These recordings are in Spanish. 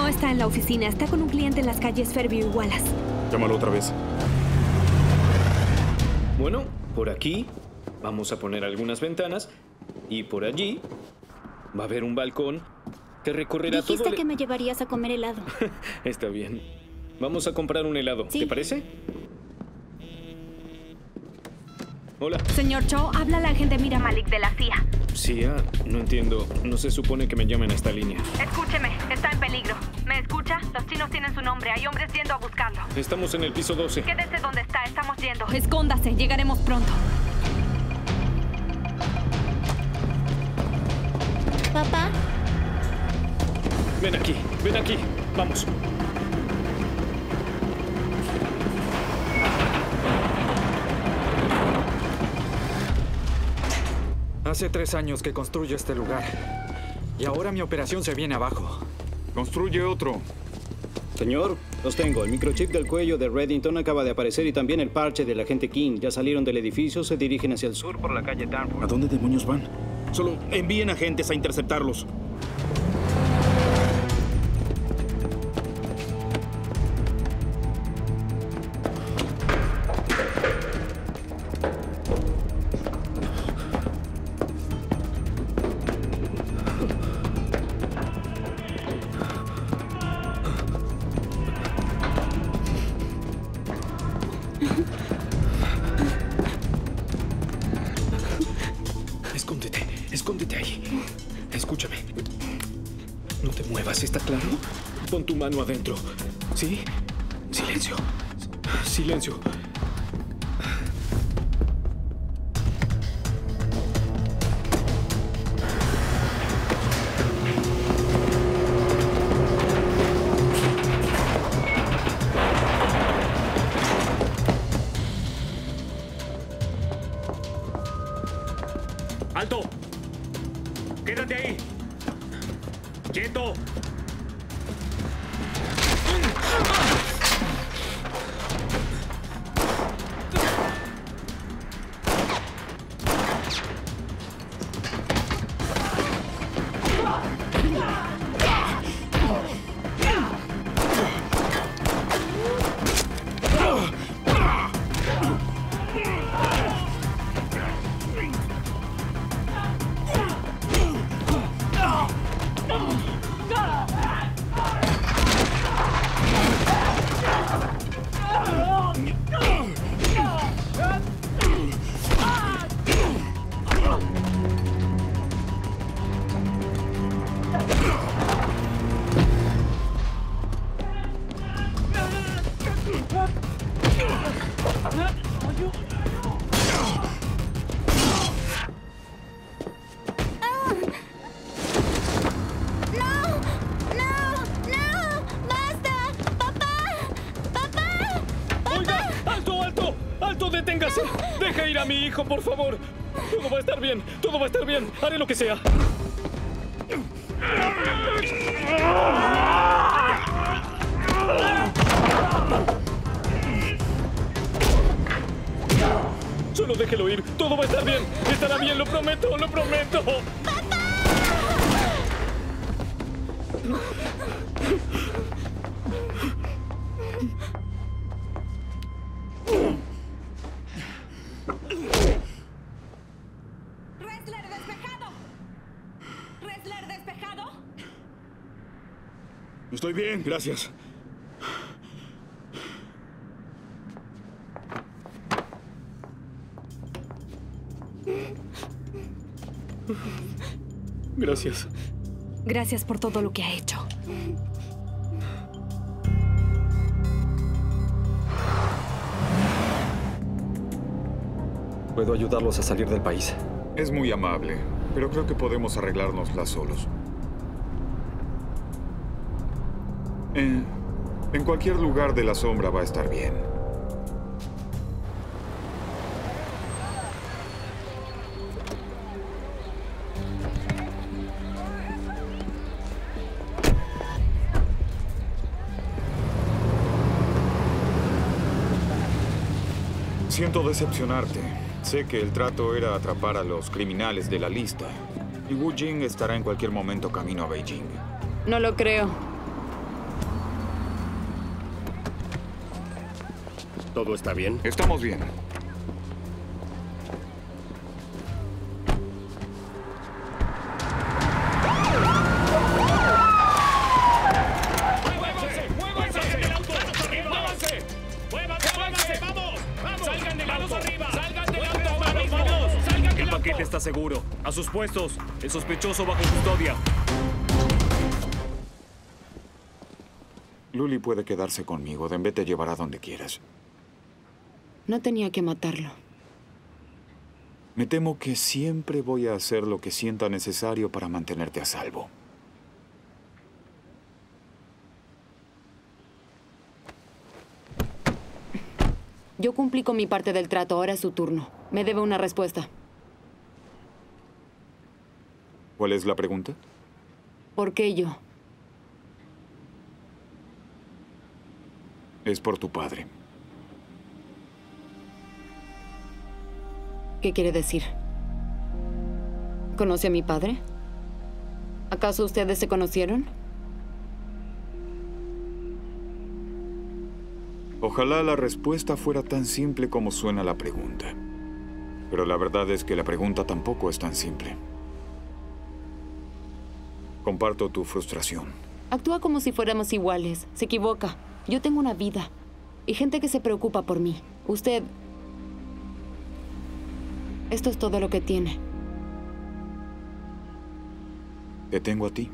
No está en la oficina. Está con un cliente en las calles Fairview y Wallace. Llámalo otra vez. Bueno, por aquí vamos a poner algunas ventanas y por allí va a haber un balcón que recorrerá todo Dijiste que me llevarías a comer helado. Está bien. Vamos a comprar un helado. Sí. ¿Te parece? Hola. Señor Cho, habla la agente Mira Malik de la CIA. CIA, no entiendo. No se supone que me llamen a esta línea. Escúcheme, está en peligro. ¿Me escucha? Los chinos tienen su nombre. Hay hombres yendo a buscarlo. Estamos en el piso 12. Quédese donde está. Estamos yendo. Escóndase. Llegaremos pronto. Papá, Ven aquí, ven aquí. Vamos. Hace 3 años que construyo este lugar. Y ahora mi operación se viene abajo. Construye otro. Señor, los tengo. El microchip del cuello de Reddington acaba de aparecer y también el parche del agente King. Ya salieron del edificio, se dirigen hacia el sur por la calle Danforth. ¿A dónde demonios van? Solo envíen agentes a interceptarlos. Escóndete, escóndete ahí. Escúchame. No te muevas, ¿está claro? Pon tu mano adentro. ¿Sí? Silencio. Silencio. ¡Alto! ¡Quédate ahí! ¡Quieto! ¡Deténgase! ¡Deja ir a mi hijo, por favor! Todo va a estar bien, todo va a estar bien. Haré lo que sea. Solo déjelo ir. Todo va a estar bien. Estará bien, lo prometo, lo prometo. ¡Ressler despejado! ¿Ressler despejado? Estoy bien, gracias. Gracias. Gracias por todo lo que ha hecho. Puedo ayudarlos a salir del país. Es muy amable, pero creo que podemos arreglárnosla solos. En cualquier lugar de la sombra va a estar bien. Siento decepcionarte. Sé que el trato era atrapar a los criminales de la lista. Y Wu Jing estará en cualquier momento camino a Beijing. No lo creo. ¿Todo está bien? Estamos bien. El paquete está seguro. A sus puestos. El sospechoso bajo custodia. Luli puede quedarse conmigo. Denbe te llevará donde quieras. No tenía que matarlo. Me temo que siempre voy a hacer lo que sienta necesario para mantenerte a salvo. Yo cumplí con mi parte del trato, ahora es su turno. Me debe una respuesta. ¿Cuál es la pregunta? ¿Por qué yo? Es por tu padre. ¿Qué quiere decir? ¿Conoce a mi padre? ¿Acaso ustedes se conocieron? Ojalá la respuesta fuera tan simple como suena la pregunta. Pero la verdad es que la pregunta tampoco es tan simple. Comparto tu frustración. Actúa como si fuéramos iguales. Se equivoca. Yo tengo una vida y gente que se preocupa por mí. Usted... Esto es todo lo que tiene. Te tengo a ti.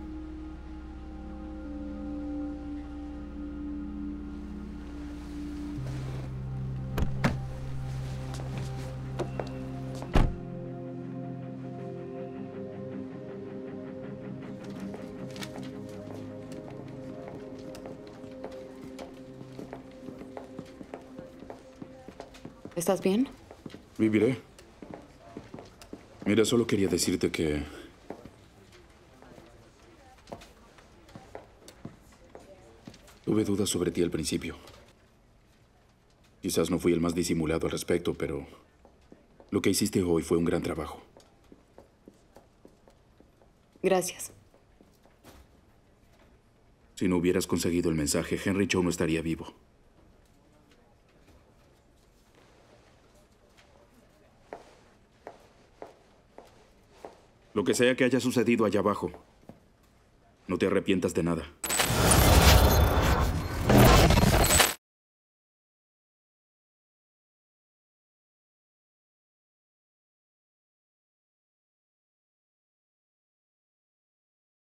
¿Estás bien? Viviré. Mira, solo quería decirte que... tuve dudas sobre ti al principio. Quizás no fui el más disimulado al respecto, pero... lo que hiciste hoy fue un gran trabajo. Gracias. Si no hubieras conseguido el mensaje, Henry Cho no estaría vivo. Lo que sea que haya sucedido allá abajo, no te arrepientas de nada.